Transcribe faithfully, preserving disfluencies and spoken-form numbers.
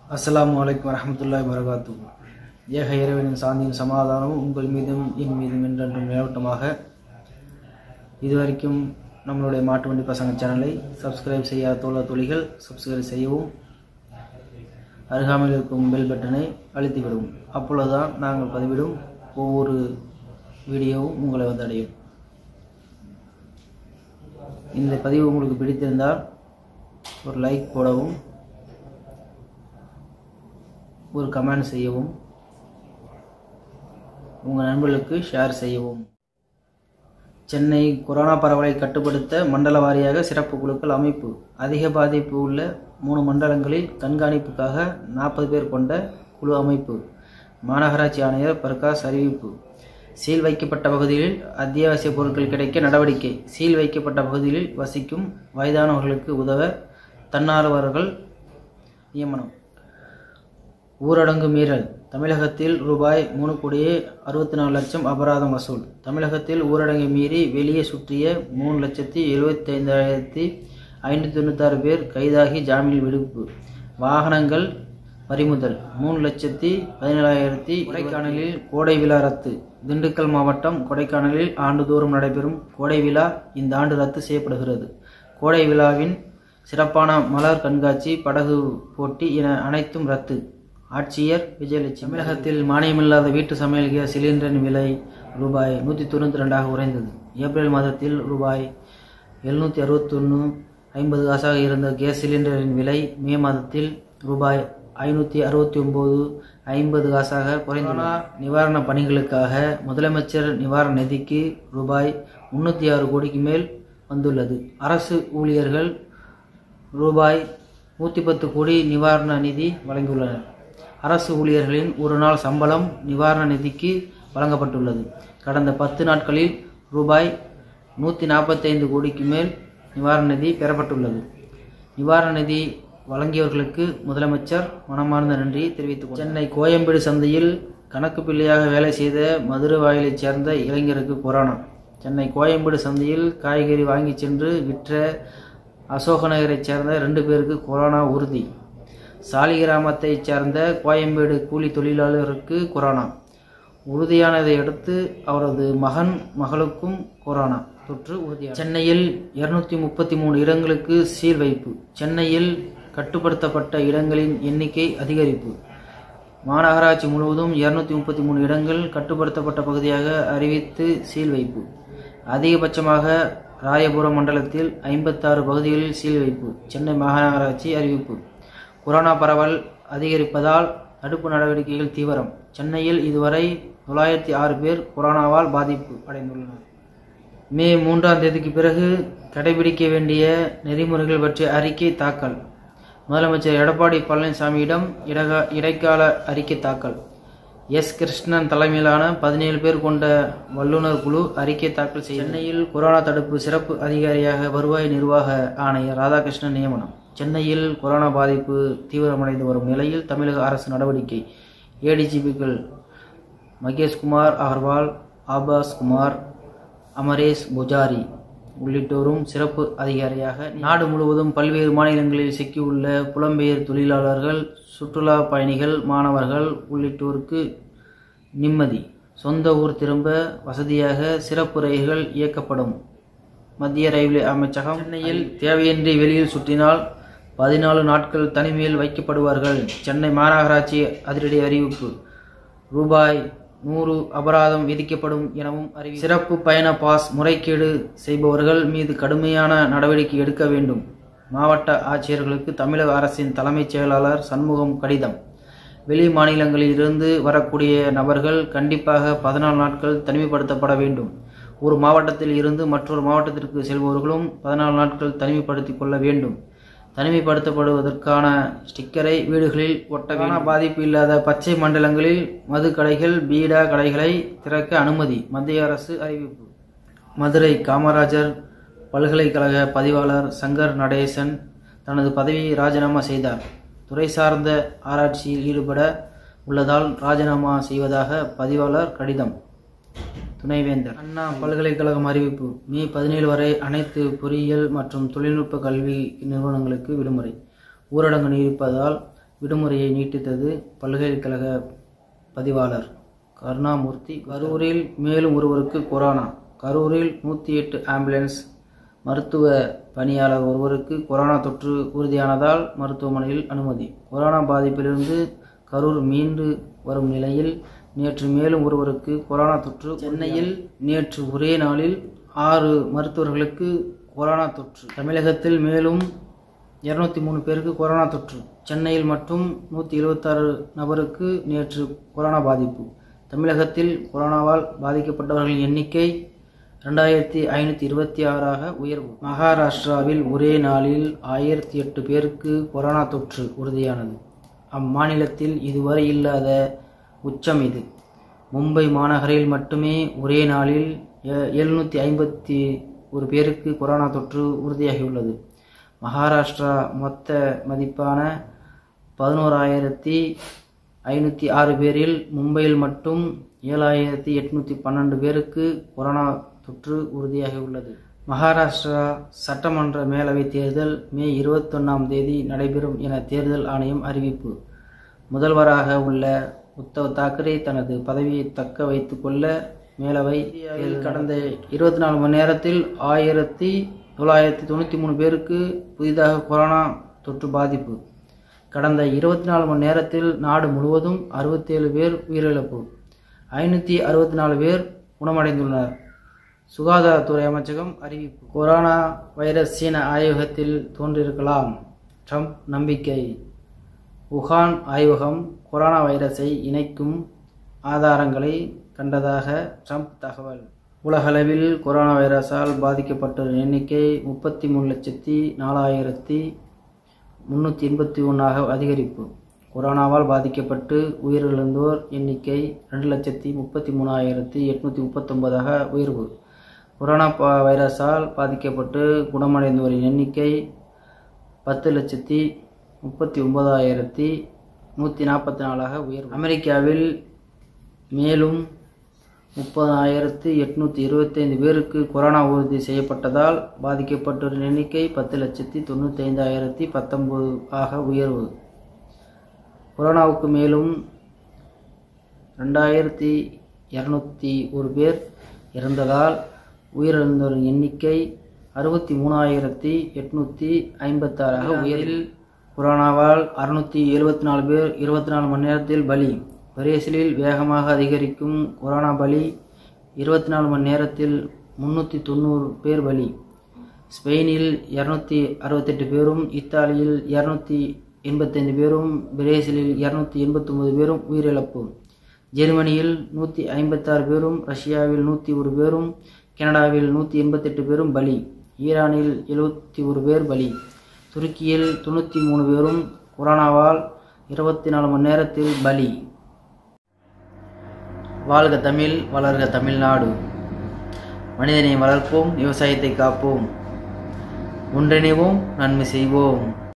அஸ்ஸலாமுஅலைக்கும் வரஹ்மத்துல்லாஹி வபரகாத்துஹு. ஏக இறைவனின் சாந்தியும் சமாதானமும் உங்கள் மீதும் என் மீதும் என்றென்றும் நிலவட்டமாக. இதுவரைக்கும் நம்மளுடைய மாட்டு வண்டி பசங்க சேனலை சப்ஸ்கிரைப் செய்யாத தோழர் தோழிகள் சப்ஸ்கிரைப் செய்யவும், அருகாமையில் இருக்கும் பெல் பட்டனை அழுத்தி விடவும். அப்பொழுதுதான் நாங்கள் பதிவிடும் ஒவ்வொரு வீடியோவும் உங்களை வந்தடையும். இந்த பதிவு உங்களுக்கு பிடித்திருந்தால் ஒரு லைக் போடவும், ஒரு கமெண்ட் செய்யவும், உங்கள் நண்பர்களுக்கு ஷேர் செய்யவும். சென்னை கொரோனா பரவலை கட்டுப்படுத்த மண்டல வாரியாக சிறப்பு குழுக்கள் அமைப்பு. அதிக பாதிப்பு உள்ள மூணு மண்டலங்களில் கண்காணிப்புக்காக நாற்பது பேர் கொண்ட குழு அமைப்பு. மாநகராட்சி ஆணையர் பிரகாஷ் அறிவிப்பு. சீல் வைக்கப்பட்ட பகுதிகளில் அத்தியாவசிய பொருட்கள் கிடைக்க நடவடிக்கை. சீல் வைக்கப்பட்ட பகுதிகளில் வசிக்கும் வயதானவர்களுக்கு உதவ தன்னார்வலர்கள் நியமனம். ஊரடங்கு மீறல். தமிழகத்தில் ரூபாய் மூணு கோடியே அறுபத்தி நாலு லட்சம் அபராதம் வசூல். தமிழகத்தில் ஊரடங்கை மீறி வெளியே சுற்றிய மூணு லட்சத்தி எழுபத்தி ஐந்தாயிரத்தி ஐநூற்றி தொண்ணூத்தாறு பேர் கைதாகி ஜாமீனில் விடுப்பு. வாகனங்கள் பறிமுதல். மூணு லட்சத்தி பதினேழாயிரத்தி. கொடைக்கானலில் கோடை விழா ரத்து. திண்டுக்கல் மாவட்டம் கொடைக்கானலில் ஆண்டுதோறும் நடைபெறும் கோடை விழா இந்த ஆண்டு ரத்து செய்யப்படுகிறது. கோடை விழாவின் சிறப்பான மலர் கண்காட்சி, படகு போட்டி என அனைத்தும் ரத்து. ஆட்சியர் விஜயலட்சுமி. தமிழகத்தில் மானியமில்லாத வீட்டு சமையல் கேஸ் சிலிண்டரின் விலை ரூபாய் நூற்றி தொண்ணூற்றி ரெண்டாக உறைந்தது. ஏப்ரல் மாதத்தில் ரூபாய் எழுநூற்றி அறுபத்தொன்று ஐம்பது காசாக இருந்த கேஸ் சிலிண்டரின் விலை மே மாதத்தில் ரூபாய் ஐநூற்றி அறுபத்தி ஒன்பது ஐம்பது காசாக குறைந்துள்ளது. நிவாரண பணிகளுக்காக முதலமைச்சர் நிவாரண நிதிக்கு ரூபாய் முன்னூற்றி ஆறு கோடிக்கு மேல் வந்துள்ளது. அரசு ஊழியர்கள் ரூபாய் நூற்றி பத்து கோடி நிவாரண நிதி வழங்கியுள்ளனர். அரசு ஊழியர்களின் ஒரு நாள் சம்பளம் நிவாரண நிதிக்கு வழங்கப்பட்டுள்ளது. கடந்த பத்து நாட்களில் ரூபாய் நூற்றி நாற்பத்தைந்து கோடிக்கு மேல் நிவாரண நிதி பெறப்பட்டுள்ளது. நிவாரண நிதி வழங்கியவர்களுக்கு முதலமைச்சர் மனமார்ந்த நன்றி தெரிவித்துக் கொண்டார். சென்னை கோயம்பேடு சந்தையில் கணக்கு பிள்ளையாக வேலை செய்த மதுரவாயிலைச் சேர்ந்த இளைஞருக்கு கொரோனா. சென்னை கோயம்பேடு சந்தையில் காய்கறி வாங்கி சென்று விற்ற அசோகநகரைச் சேர்ந்த ரெண்டு பேருக்கு கொரோனா உறுதி. சாலிகிராமத்தைச் சேர்ந்த கோயம்பேடு கூலி தொழிலாளருக்கு கொரோனா உறுதியானதை அடுத்து அவரது மகன் மகளுக்கும் கொரோனா தொற்று உறுதியான. சென்னையில் இருநூத்தி முப்பத்தி மூணு இடங்களுக்கு சீல் வைப்பு. சென்னையில் கட்டுப்படுத்தப்பட்ட இடங்களின் எண்ணிக்கை அதிகரிப்பு. மாநகராட்சி முழுவதும் இருநூத்தி முப்பத்தி மூணு இடங்கள் கட்டுப்படுத்தப்பட்ட பகுதியாக அறிவித்து சீல் வைப்பு. அதிகபட்சமாக ராயபுரம் மண்டலத்தில் ஐம்பத்தாறு பகுதிகளில் சீல் வைப்பு. சென்னை மாநகராட்சி அறிவிப்பு. கொரோனா பரவல் அதிகரிப்பதால் தடுப்பு நடவடிக்கைகள் தீவிரம். சென்னையில் இதுவரை தொள்ளாயிரத்தி ஆறு பேர் கொரோனாவால் பாதிப்பு அடைந்துள்ளனர். மே மூன்றாம் தேதிக்கு பிறகு கடைபிடிக்க வேண்டிய நெறிமுறைகள் பற்றிய அறிக்கை தாக்கல். முதலமைச்சர் எடப்பாடி பழனிசாமியிடம் இடைக்கால அறிக்கை தாக்கல். எஸ் கிருஷ்ணன் தலைமையிலான பதினேழு பேர் கொண்ட வல்லுநர் குழு அறிக்கை தாக்கல் செய்ய. சென்னையில் கொரோனா தடுப்பு சிறப்பு அதிகாரியாக வருவாய் நிர்வாக ஆணையர் ராதாகிருஷ்ணன் நியமனம். சென்னையில் கொரோனா பாதிப்பு தீவிரமடைந்து வரும் நிலையில் தமிழக அரசு நடவடிக்கை. ஏடிஜிபிக்கள் மகேஷ்குமார் அகர்வால், ஆபாஸ் குமார், அமரேஷ் புஜாரி உள்ளிட்டோரும் சிறப்பு அதிகாரியாக. நாடு முழுவதும் பல்வேறு மாநிலங்களில் சிக்கியுள்ள புலம்பெயர் தொழிலாளர்கள், சுற்றுலா பயணிகள், மாணவர்கள் உள்ளிட்டோருக்கு நிம்மதி. சொந்த ஊர் திரும்ப வசதியாக சிறப்பு ரயில்கள் இயக்கப்படும். மத்திய ரயில்வே அமைச்சகம். சென்னையில் தேவையின்றி வெளியில் சுற்றினால் பதினாலு நாட்கள் தனிமையில் வைக்கப்படுவார்கள். சென்னை மாநகராட்சி அதிரடி அறிவிப்பு. ரூபாய் நூறு அபராதம் விதிக்கப்படும் எனவும் அறிவி. சிறப்பு பயண பாஸ் முறைகேடு செய்பவர்கள் மீது கடுமையான நடவடிக்கை எடுக்க வேண்டும். மாவட்ட ஆட்சியர்களுக்கு தமிழக அரசின் தலைமைச் செயலாளர் சண்முகம் கடிதம். வெளி மாநிலங்களில் இருந்து வரக்கூடிய நபர்கள் கண்டிப்பாக பதினாலு நாட்கள் தனிமைப்படுத்தப்பட வேண்டும். ஒரு மாவட்டத்தில் இருந்து மற்றொரு மாவட்டத்திற்கு செல்பவர்களும் பதினாலு நாட்கள் தனிமைப்படுத்திக் கொள்ள வேண்டும். தனிமைப்படுத்தப்படுவதற்கான ஸ்டிக்கரை வீடுகளில் ஒட்ட வேண்டும். பாதிப்பு இல்லாத பச்சை மண்டலங்களில் மது கடைகள், பீடா கடைகளை திறக்க அனுமதி. மத்திய அரசு அறிவிப்பு. மதுரை காமராஜர் பல்கலைக்கழக பதிவாளர் சங்கர் நடேசன் தனது பதவியை ராஜினாமா செய்தார். துறை சார்ந்த ஆராய்ச்சியில் ஈடுபட உள்ளதால் ராஜினாமா செய்வதாக பதிவாளர் கடிதம். துணைவேந்தர். அண்ணா பல்கலைக்கழகம் அறிவிப்பு. மே பதினேழு வரை அனைத்து பொறியியல் மற்றும் தொழில்நுட்ப கல்வி நிறுவனங்களுக்கு விடுமுறை. ஊரடங்கு நீடிப்பதால் விடுமுறையை நீட்டித்தது பல்கலைக்கழக பதிவாளர் கருணாமூர்த்தி. கரூரில் மேலும் ஒருவருக்கு கொரோனா. கரூரில் நூற்றி எட்டு ஆம்புலன்ஸ் மருத்துவ பணியாளர் ஒருவருக்கு கொரோனா தொற்று உறுதியானதால் மருத்துவமனையில் அனுமதி. கொரோனா பாதிப்பிலிருந்து கரூர் மீண்டு வரும் நிலையில் நேற்று மேலும் ஒருவருக்கு கொரோனா தொற்று. சென்னையில் நேற்று ஒரே நாளில் ஆறு மருத்துவர்களுக்கு கொரோனா தொற்று. தமிழகத்தில் மேலும் இருநூத்தி மூணு பேருக்கு கொரோனா தொற்று. சென்னையில் மட்டும் நூற்றி எழுபத்தாறு நபருக்கு நேற்று கொரோனா பாதிப்பு. தமிழகத்தில் கொரோனாவால் பாதிக்கப்பட்டவர்களின் எண்ணிக்கை ரெண்டாயிரத்தி ஐநூற்றி இருபத்தி ஆறாக உயர்வு. மகாராஷ்டிராவில் ஒரே நாளில் ஆயிரத்தி எட்டு பேருக்கு கொரோனா தொற்று உறுதியானது. அம்மாநிலத்தில் இதுவரை இல்லாத உச்சம் இது. மும்பை மாநகரில் மட்டுமே ஒரே நாளில் எழுநூற்றி ஐம்பத்தி ஒரு பேருக்கு கொரோனா தொற்று உறுதியாகியுள்ளது. மகாராஷ்டிரா மொத்த மதிப்பான பதினோராயிரத்தி ஐநூற்றி ஆறு பேரில் மும்பையில் மட்டும் ஏழாயிரத்தி எட்நூற்றி பன்னெண்டு பேருக்கு கொரோனா தொற்று உறுதியாகியுள்ளது. மகாராஷ்டிரா சட்டமன்ற மேலவைத் தேர்தல் மே இருபத்தொன்னாம் தேதி நடைபெறும் என தேர்தல் ஆணையம் அறிவிப்பு. முதல்வராக உள்ள உத்தவ் தாக்கரே தனது பதவியை தக்க வைத்துக் கொள்ள மேலவை கடந்த இருபத்தி நாலு மணி நேரத்தில் ஆயிரத்தி தொள்ளாயிரத்தி தொண்ணூற்றி மூணு பேருக்கு புதிதாக கொரோனா தொற்று பாதிப்பு. கடந்த இருபத்தி நாலு மணி நேரத்தில் நாடு முழுவதும் அறுபத்தேழு பேர் உயிரிழப்பு. ஐநூற்றி அறுபத்தி நாலு பேர் குணமடைந்துள்ளனர். சுகாதாரத்துறை அமைச்சகம் அறிவிப்பு. கொரோனா வைரஸ் சீன ஆய்வகத்தில் தோன்றியிருக்கலாம், ட்ரம்ப் நம்பிக்கை. வுகான் ஆய்வகம் கொரோனா வைரஸை இணைக்கும் ஆதாரங்களை கண்டதாக ட்ரம்ப் தகவல். உலகளவில் கொரோனா வைரஸால் பாதிக்கப்பட்டோரின் எண்ணிக்கை முப்பத்தி மூணு லட்சத்தி நாலாயிரத்தி முன்னூற்றி எண்பத்தி ஒன்றாக அதிகரிப்பு. கொரோனாவால் பாதிக்கப்பட்டு உயிரிழந்தோர் எண்ணிக்கை ரெண்டு லட்சத்தி முப்பத்தி மூணாயிரத்தி எட்நூற்றி முப்பத்தொன்பதாக உயர்வு. கொரோனா வைரஸால் பாதிக்கப்பட்டு குணமடைந்தோரின் எண்ணிக்கை பத்து லட்சத்தி முப்பத்தி ஒன்பதாயிரத்தி நூற்றி நாற்பத்தி நாலாக உயர்வு. அமெரிக்காவில் மேலும் முப்பதாயிரத்தி எட்நூற்றி இருபத்தைந்து பேருக்கு கொரோனா உறுதி செய்யப்பட்டதால் பாதிக்கப்பட்டோரின் எண்ணிக்கை பத்து லட்சத்தி தொண்ணூற்றி ஐந்தாயிரத்தி பத்தொன்பது ஆக உயர்வு. கொரோனாவுக்கு மேலும் ரெண்டாயிரத்தி இரநூத்தி ஒரு பேர் இறந்ததால் உயிரிழந்தோரின் எண்ணிக்கை அறுபத்தி மூணாயிரத்தி எட்நூற்றி ஐம்பத்தாறாக உயரில். கொரோனாவால் அறுநூற்றி எழுபத்தி நாலு பேர் இருபத்தி நாலு மணி நேரத்தில் பலி. பிரேசிலில் வேகமாக அதிகரிக்கும் கொரோனா பலி. இருபத்தி நாலு மணி நேரத்தில் முன்னூற்றி தொண்ணூறு பேர் பலி. ஸ்பெயினில் இரநூத்தி அறுபத்தெட்டு பேரும், இத்தாலியில் இரநூத்தி எண்பத்தைந்து பேரும், பிரேசிலில் இரநூத்தி எண்பத்தி ஒன்பது பேரும் உயிரிழப்பு. ஜெர்மனியில் நூற்றி ஐம்பத்தாறு பேரும், ரஷ்யாவில் நூற்றி ஒரு பேரும், கனடாவில் நூற்றி எண்பத்தெட்டு பேரும் பலி. ஈரானில் எழுபத்தி ஒரு பேர் பலி. துருக்கியில் தொண்ணூற்றி மூணு பேரும் கொரோனாவால் இருபத்தி நாலு மணி நேரத்தில் பலி. வாழ்க தமிழ், வளர்க தமிழ்நாடு. மனிதனை வளர்ப்போம், விவசாயத்தை காப்போம், ஒன்றிணைவோம், நன்மை செய்வோம்.